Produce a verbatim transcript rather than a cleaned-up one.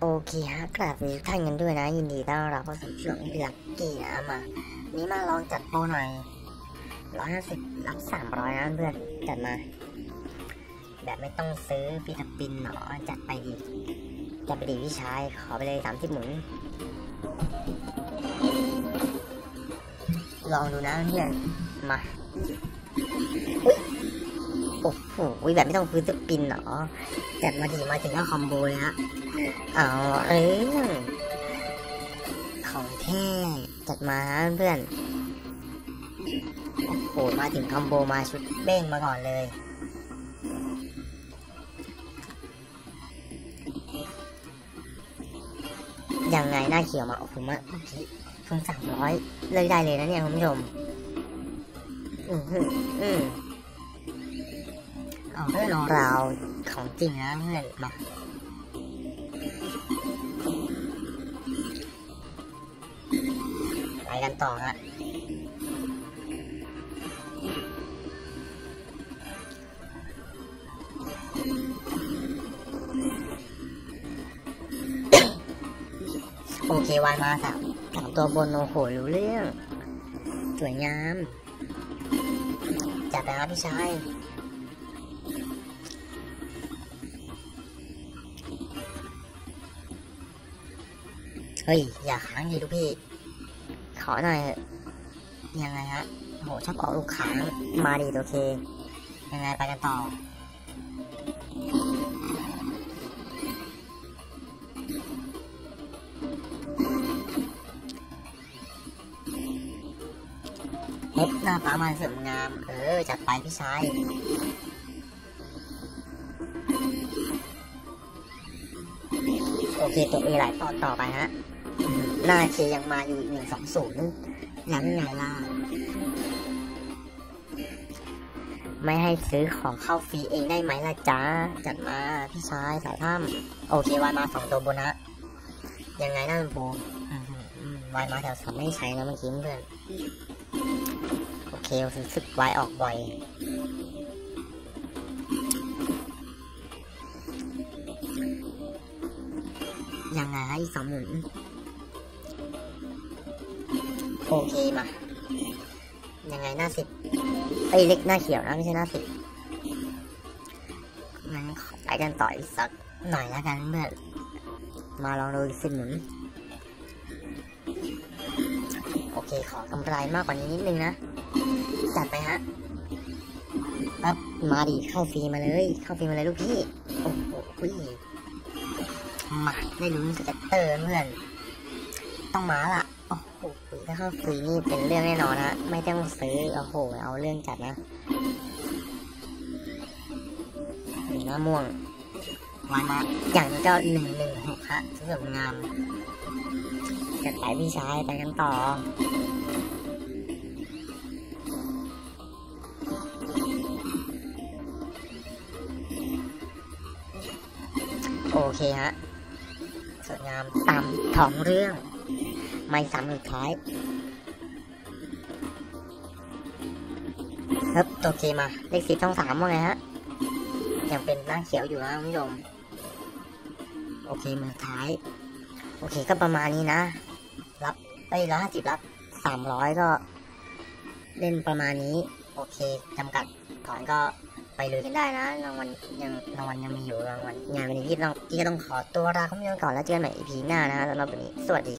โอเคฮะกราบสวัสดีท่านกันด้วยนะยินดีต้อนรับเข้าสู่ช่วงลักกี้นะมานี้มาลองจัดโปรหน่อยร้อยห้าสิบรับสามร้อยนะเพื่อนจัดมาแบบไม่ต้องซื้อฟิตาปินหรอจัดไปดีจัดไปดีพี่ชายขอไปเลยสามสิบหมุนลองดูนะเพื่อนมาโอ้โหแบบไม่ต้องซื้อฟิตาปินหรอจัดมาดีมาถึงก็คอมโบเลยฮะเอาเอ้ยของแท้จัดมาเพื่อนโอ้โหมาถึงคอมโบมาชุดเบ้งมาก่อนเลยยังไงหน้าเขียวมาโอ้โหมาเพิ่งสามร้อยเลยได้เลยนะเนี่ยคุณผู้ชมอืมอืมเอาเรื่องราวของจริงนะเพื่อนมาไปกันต่อฮะโอเควายมาสามสามตัวบนโอ้โหรู้เรื่องสวยงามจัดไปครับพี่ชายเฮ้ยอย่าค้างดิลูกพี่ขอหน่อยยังไงฮะโหชอบออกลูกค้างมาดีโอเคยังไงไปกันต่อเฮ็ดหน้าฟ้ามาเสริมงามเออจัดไปพี่ชายโอเคตัวเอหลายต่อต่อไปฮะหน้าเคยังมาอยู่อีกหนึ่งสองศูนย์ยังไงล่ะไม่ให้ซื้อของเข้าฟรีเองได้ไหมล่ะจ๊ะจัดมาพี่ชายสายถ้ำโอเควายมาสองตัวบนฮะยังไงน่าเป็นโปรวายมาแถวสามไม่ใช้นะเมื่อกี้เพื่อนโอเครู้สึกวายออกบ่อยยังไงให้สองหมุนโอเคมายังไงหน้าสิบไอ้เล็กหน้าเขียวนะไม่ใช่หน้าสิบงั้นขอไปกันต่ออีกสักหน่อยแล้วกันเพื่อนมาลองดูสิบหมุนโอเคขอกำไรมากกว่านี้นิดนึงนะจัดไปฮะปั๊บมาดิเข้าฟรีมาเลยเข้าฟรีมาเลยลูกพี่โอ้โหคุยมาได้รู้สเก็ตเตอร์เพื่อนต้องมาละโอ้โหถ้าเข้าฟรีนี่เป็นเรื่องแน่นอนฮะไม่ต้องซื้อโอ้โหเอาเรื่องจัดนะหน้าม่วงวายมาอย่างนี้ก็หนึ่งหนึ่งหกฮะสวยงามจัดไปพี่ชายไปกันต่อโอเคฮะสวยงามตามท้องเรื่องไม่ซ้ำสุดท้ายครับโอเคมาเลขสิบช่องสามว่าไงฮะยังเป็นหน้าเขียวอยู่นะคุณผู้ชมโอเคมือท้ายโอเคก็ประมาณนี้นะรับไปร้อยห้าสิบรับสามร้อยก็เล่นประมาณนี้โอเคจำกัดถอนก็ไปเลยกันได้นะรางวัลยังรางวัลยังมีอยู่รางวัลงานวันนี้ที่ต้องที่ก็ต้องขอตัวลาคุณผู้ชมก่อนแล้วเจอกันใหม่ อี พี หน้านะสำหรับวันนี้สวัสดี